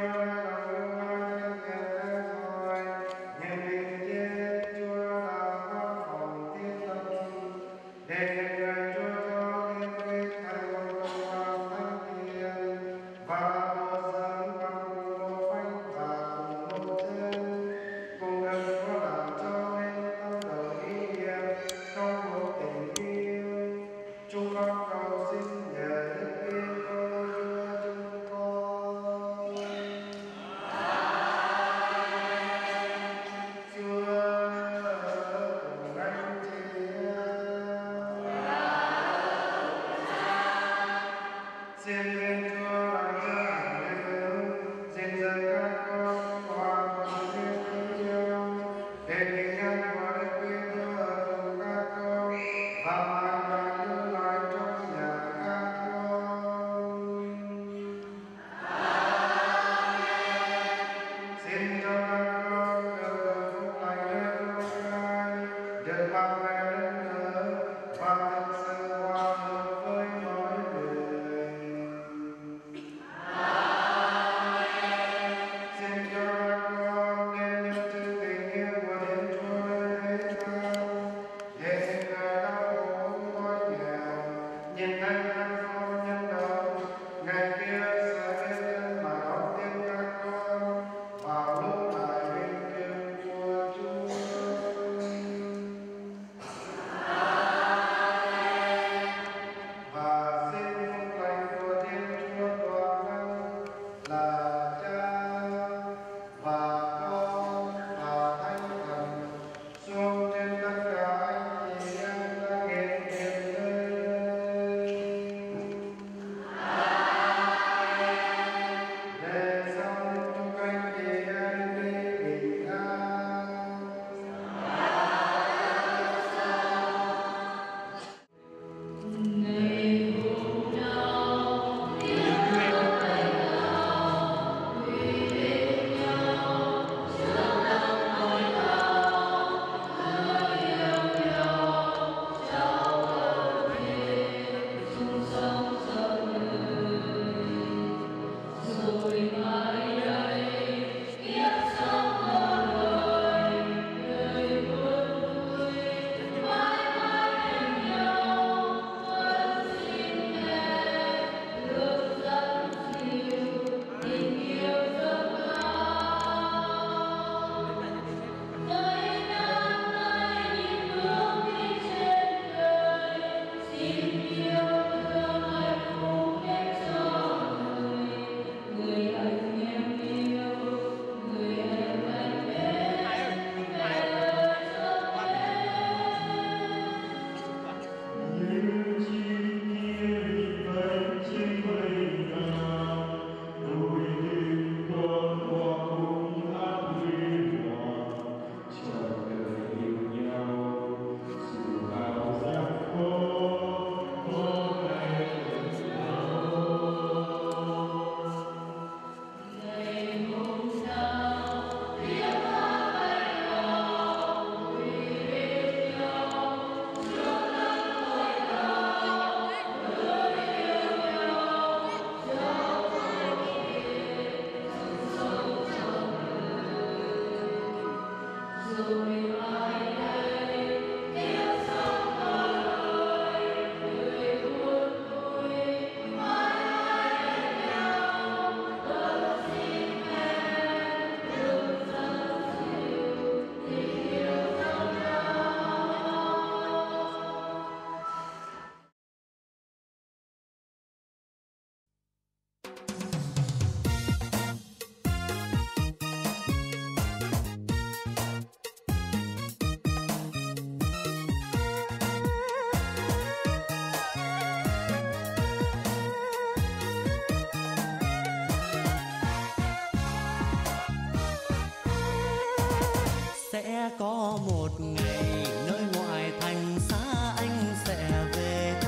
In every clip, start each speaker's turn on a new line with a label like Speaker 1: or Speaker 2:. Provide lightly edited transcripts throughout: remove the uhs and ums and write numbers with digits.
Speaker 1: Sẽ có một ngày nơi ngoại thành xa anh sẽ về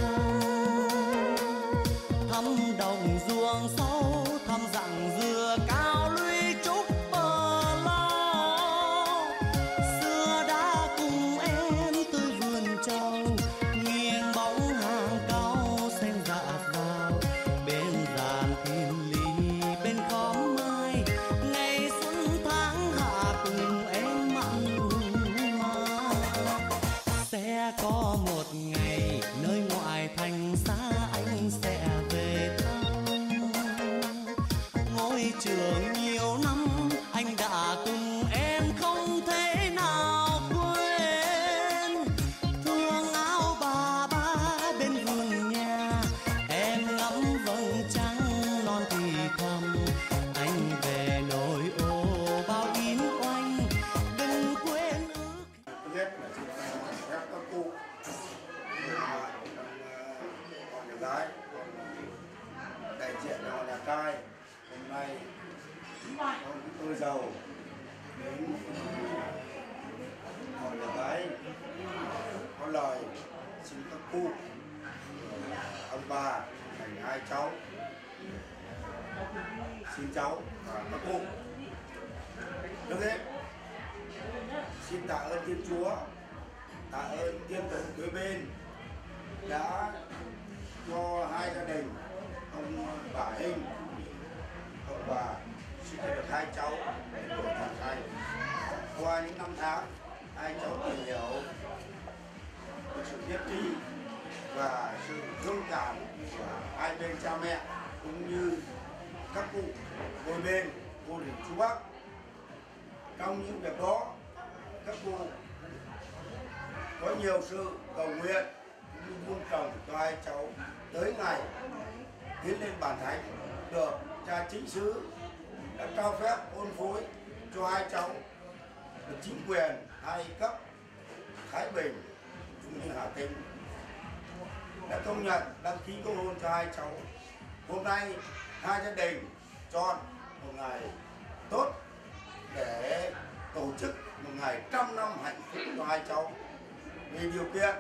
Speaker 1: thăm đồng ruộng sâu, thăm dặn dừa cao lũy trúc bờ lao. Xưa đã cùng em tới vườn trầu, nghiêng bóng hàng cao xanh rạ vào bên giàn thiên lý, bên khóm mai trường nhiều năm, anh đã cùng em không thể nào quên. Thương áo bà ba bên vườn nhà, em ngắm vầng trăng non thì thầm. Anh về nội ô bao in oanh, đừng quên ước.
Speaker 2: Thứ nhất là xin phép các cụ họ nhà gái, đại diện họ nhà trai. Hôm nay có tôi giàu đến họ nhà gái có lời xin các cụ, ông bà, thành hai cháu, xin cháu và các cụ. Trước hết xin tạ ơn Thiên Chúa, tạ ơn Thiên Tổ đôi bên đã cho hai gia đình, ông bà Hình, ông bà sinh được hai cháu để tuổi thật thành. Qua những năm tháng, hai cháu tìm hiểu sự nhất trí và sự thương cảm của hai bên cha mẹ cũng như các cụ đôi bên cô dì chú bác. Trong những việc đó, các cụ có nhiều sự cầu nguyện cũng như vun trồng cho hai cháu tới ngày tiến lên bàn thánh, được cha chính xứ đã trao phép hôn phối cho hai cháu, được chính quyền hai cấp Thái Bình cũng như Hà Tĩnh đã công nhận đăng ký kết hôn cho hai cháu. Hôm nay hai gia đình chọn một ngày tốt để tổ chức một ngày 100 năm hạnh phúc cho hai cháu. Vì điều kiện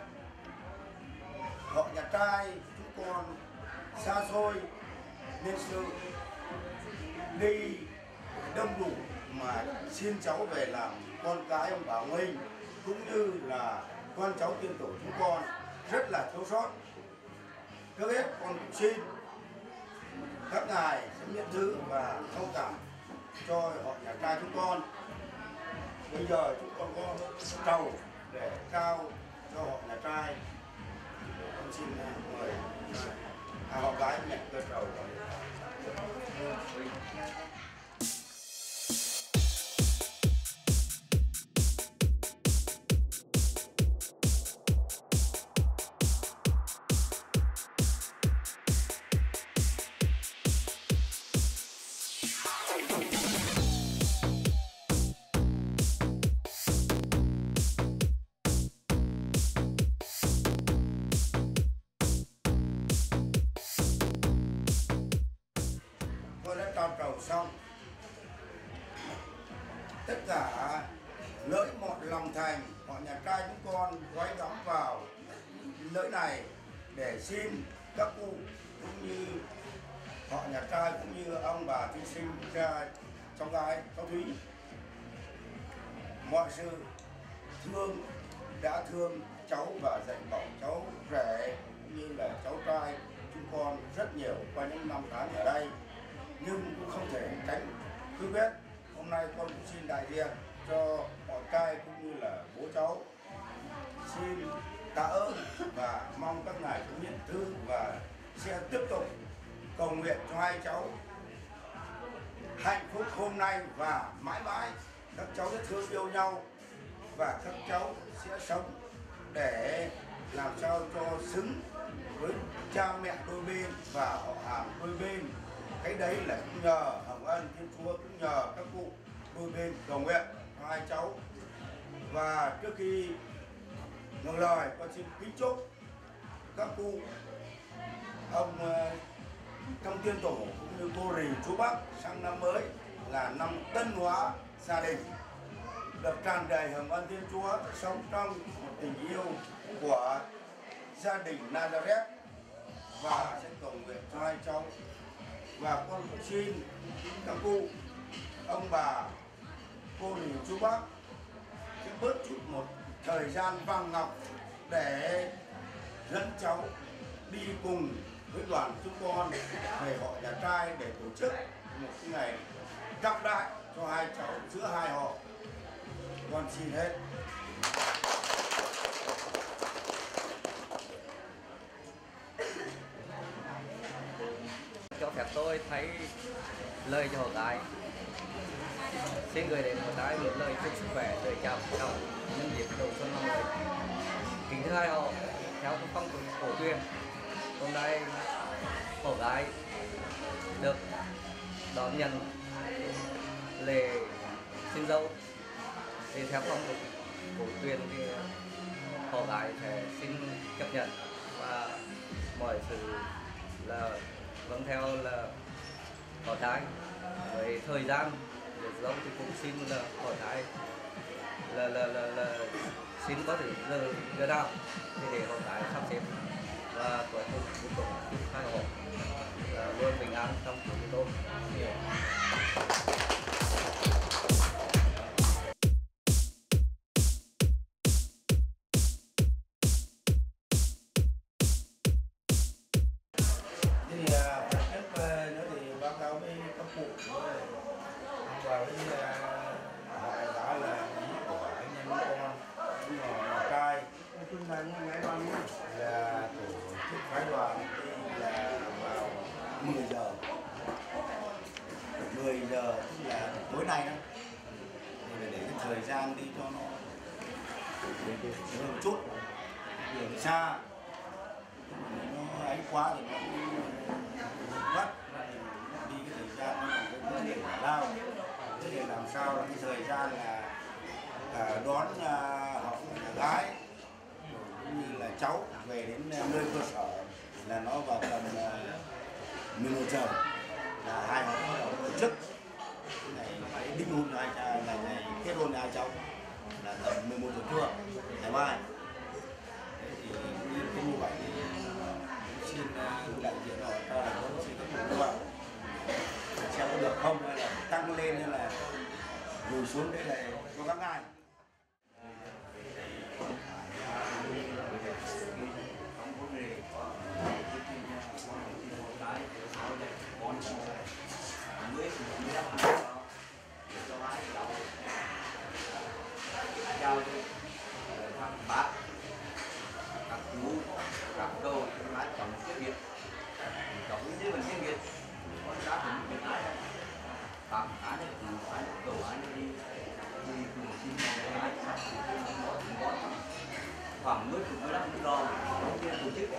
Speaker 2: họ nhà trai chúng con xa xôi nên sự đi đông đủ mà xin cháu về làm con cái ông bà Huynh cũng như là con cháu tiên tổ chúng con rất là thiếu sót. Trước hết con cũng xin các ngài sẽ miễn thứ và thông cảm cho họ nhà trai chúng con. Bây giờ chúng con có trầu để trao cho họ nhà trai. Con xin mời họ gái nhận cái trầu. Trao trầu xong, tất cả lưỡi một lòng thành họ nhà trai chúng con gói gắm vào lưỡi này để xin các cụ cũng như họ nhà trai cũng như ông bà thi sinh ra cháu gái cháu Thúy mọi sự thương đã thương cháu và dạy bảo cháu rể cũng như là cháu trai chúng con rất nhiều qua những năm tháng ở đây, nhưng cũng không thể tránh quý biết. Hôm nay con cũng xin đại diện cho mọi trai cũng như là bố cháu xin tạ ơn và mong các ngài cũng nhận thư và sẽ tiếp tục cầu nguyện cho hai cháu hạnh phúc hôm nay và mãi mãi. Các cháu sẽ thương yêu nhau và các cháu sẽ sống để làm sao cho xứng với cha mẹ đôi bên và họ hàng đôi bên. Cái đấy là cũng nhờ hồng ân Thiên Chúa, cũng nhờ các cụ đôi bên cầu nguyện cho hai cháu. Và trước khi ngừng lời, con xin kính chúc các cụ, ông trong tiên tổ cũng như cô rì chú bác sang năm mới là năm tân hóa gia đình, được tràn đầy hồng ân Thiên Chúa, sống trong một tình yêu của gia đình Nazareth và sẽ cầu nguyện cho hai cháu. Và con cũng xin các cụ, ông bà, cô dì chú bác sẽ bớt chút một thời gian vàng ngọc để dẫn cháu đi cùng với đoàn chúng con về họ nhà trai để tổ chức một cái ngày trọng đại cho hai cháu giữa hai họ. Con xin hết.
Speaker 3: Cho phép tôi thấy lời cho họ gái. Xin gửi đến họ gái một lời chúc sức khỏe, lời chào chào nhân dịp đầu xuân năm mới. Kính thưa hai họ, theo phong tục cổ truyền, hôm nay họ gái được đón nhận lễ xin dâu. Thì theo phong tục cổ truyền thì họ gái sẽ xin chấp nhận và mọi sự là vâng theo là họ trai. Với thời gian được dâu thì cũng xin là họ trai là xin có thể giờ nào thì để họ trai sắp xếp và cuối cùng cũng tổ chức hai họ luôn bình an trong cuộc đời tôi.
Speaker 2: Và với đại đã là ý của anh em con cũng là trai là tổ chức phái đoàn là vào 10 giờ tức là tối nay đó để cái thời gian đi cho nó một chút đường xa nó ấy quá thì nó vắt đi cái thời gian nó làm cái vấn đề lao để làm sao là cái thời gian là đón họ gái cũng như là cháu về đến nơi cơ sở là nó vào tầm 11 giờ là hai họ bắt đầu tổ chức ngày đính hôn hai là ngày kết hôn hai cháu là tầm 11 giờ trưa ngày mai. Thế thì như vậy thì xin đại diện họ ta là có xin các cụ vợ xem có được không hay là tăng lên hay là lùi xuống đây là cho các ngài.
Speaker 3: Chào các bác, các chú, các cô, các chồng tiếng Việt, chồng với mình tiếng Việt, con cá cũng Việt Nam, các cá này cũng phải cầu anh đi cùng xin ai khoảng 15 phút rồi, tổ chức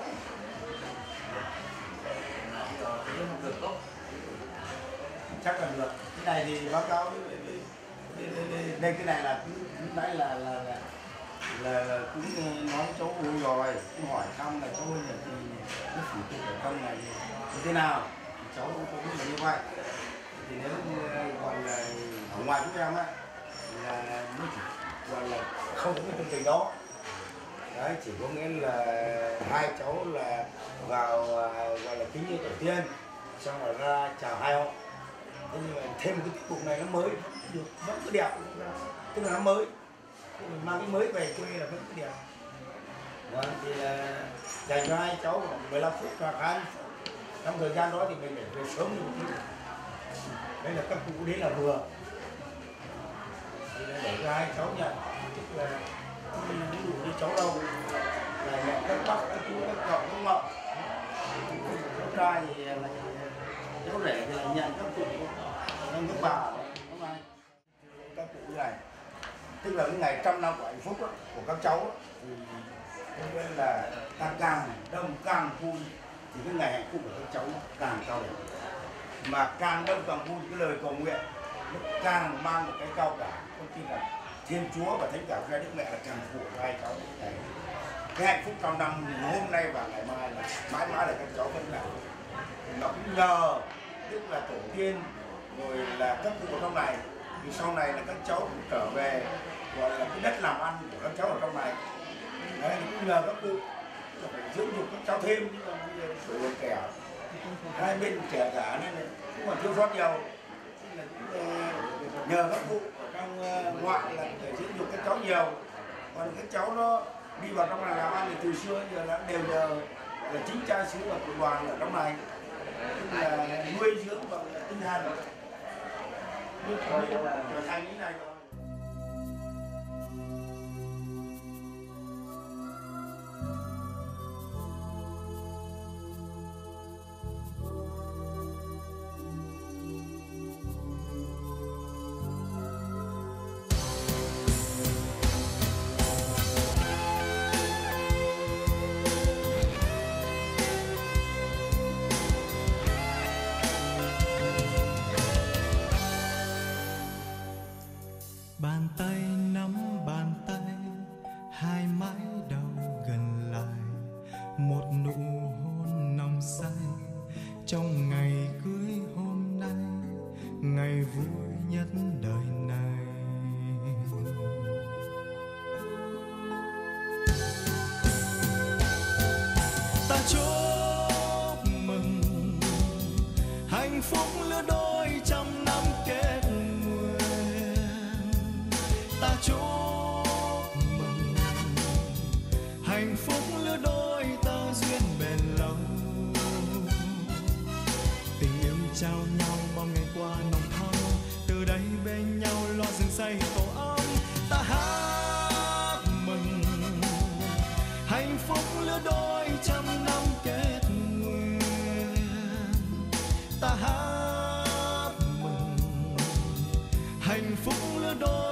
Speaker 3: được tốt.
Speaker 2: Chắc là được. Cái này thì báo cáo đây cái này là lúc nãy là cũng nói cháu vui rồi, cũng hỏi thăm là cháu ơi là thì cái thủ tục ở trong này như thế nào, thì cháu cũng biết là như vậy. Thì nếu gọi là ở ngoài chúng em á là nó chỉ gọi là không có cái chương trình đó. Đấy, chỉ có nghĩa là hai cháu là vào gọi là kính như tổ tiên, xong rồi ra chào hai họ. Thế nhưng mà thêm một cái tiết mục này nó mới được vẫn cứ đẹp, tức là nó mới mang cái mới về quê là vẫn cứ đẹp. Vâng, thì dành cho hai cháu 15 phút hoặc 20 phút. Trong thời gian đó thì mình phải về sớm một chút. Đây là các cụ đấy là vừa. Thì để cho hai cháu nhận, tức là ví dụ như cháu đâu là nhận các bác, các chú, các cậu, các mợ. Cháu trai thì là cháu rể thì là nhận các cụ, các bà, các cụ này. Tức là cái ngày 100 năm của hạnh phúc đó, của các cháu đó, thì không biết là càng đông càng vui thì cái ngày hạnh phúc của các cháu càng cao đẹp. Mà càng đông càng vui cái lời cầu nguyện nó càng mang một cái cao cả, con tin là Thiên Chúa và Thánh Cả Hai Đức Mẹ là càng phù hộ hai cháu này. Cái hạnh phúc trong năm hôm nay và ngày mai là mãi mãi là các cháu vẫn là nó cũng nhờ tức là tổ tiên rồi là các cụ ở trong này, thì sau này là các cháu cũng trở về gọi là cái đất làm ăn của các cháu ở trong này. Đấy, cũng nhờ các cụ là phải dưỡng dục các cháu thêm, chứ còn bây giờ tuổi trẻ hai bên trẻ cả nên là cũng còn thiếu sót nhiều. Nhờ các cụ ở trong ngoại là để dưỡng dục các cháu nhiều, còn các cháu nó đi vào trong này làm ăn thì từ xưa giờ là đều nhờ là chính cha xứ và cụ đoàn ở trong này, tức là nuôi dưỡng bằng tinh thần trở thành như này rồi.
Speaker 1: Bàn tay nắm bàn tay, hai mái đầu gần lại, một nụ hôn nồng say trong ngày cưới hôm nay, ngày vui nhất đời này. Ta chúc mừng hạnh phúc lứa đôi trăm năm kết nguyện. Ta chúc mừng hạnh phúc lứa đôi ta duyên bền lâu. Tình yêu trao nhau bao ngày qua nồng thắm, từ đây bên nhau lo rừng xây tổ ấm. Ta hát mừng hạnh phúc lứa đôi trăm năm kết nguyện. Ta hát mừng hạnh phúc lứa đôi